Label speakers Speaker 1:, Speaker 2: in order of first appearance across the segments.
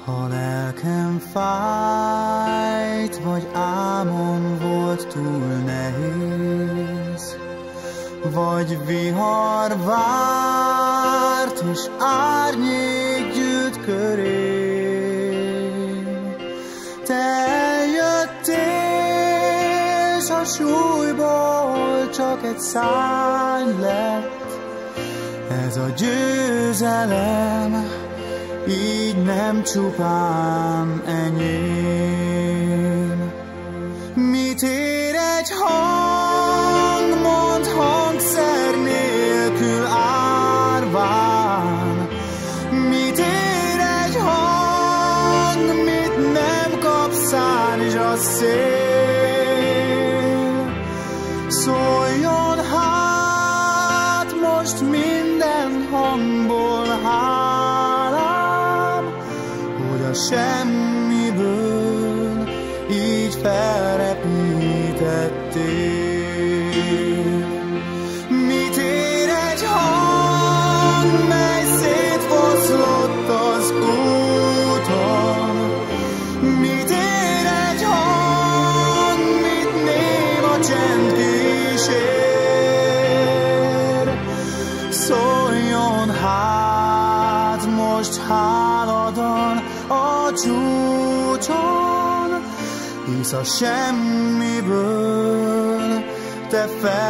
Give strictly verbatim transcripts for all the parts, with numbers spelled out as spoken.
Speaker 1: Ha lelkem fájt, vagy álmom volt túl nehéz, vagy vihar várt, és árnyék gyűlt körém. Te eljöttél, s a súlyból csak egy szárny lett. Ez a győzelem így nem csupán enyém. Mit ér egy hang, mondd hangszer nélkül árván? Mit ér egy hang, mit nem kap szárny a szél? Szóljon hát most minden hangból hálám, hogy a semmiből így felrepítettél. Mit ér egy hang, mely szétfoszlott az úton? Mit ér egy hang, mit néma csend kísér? Szóljon hát most háladon a csúcson, hisz a semmiből te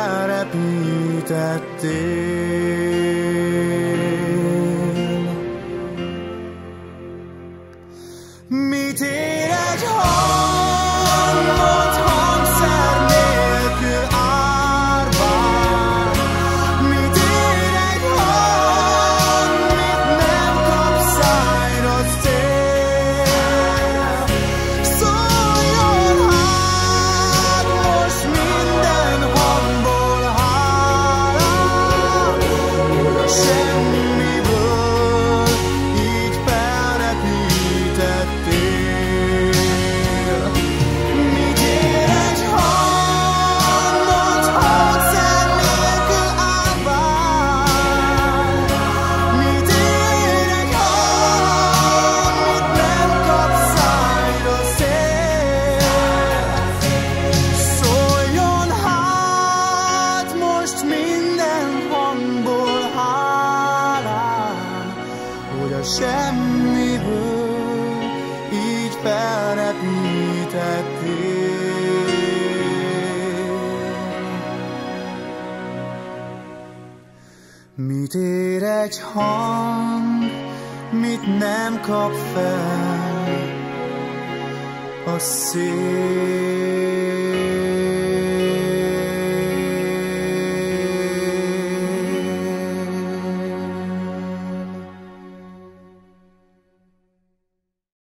Speaker 1: felrepítettél. Mit ér egy hang, mondd hangszer nélkül árván? Mit ér egy hang, mit nem kap szájra szél? Szóljon hát most minden hangból hálám, hogy a semmiből így felrepítettél. Mit ér egy hang, mondd hangszer nélkül árván? Mit ér egy hang, mit nem kap szájra szél? Szóljon hát most minden hangból hálám, hogy a semmiből így felrepítettél. Mit ér egy hang, mit nem kap fel a szél?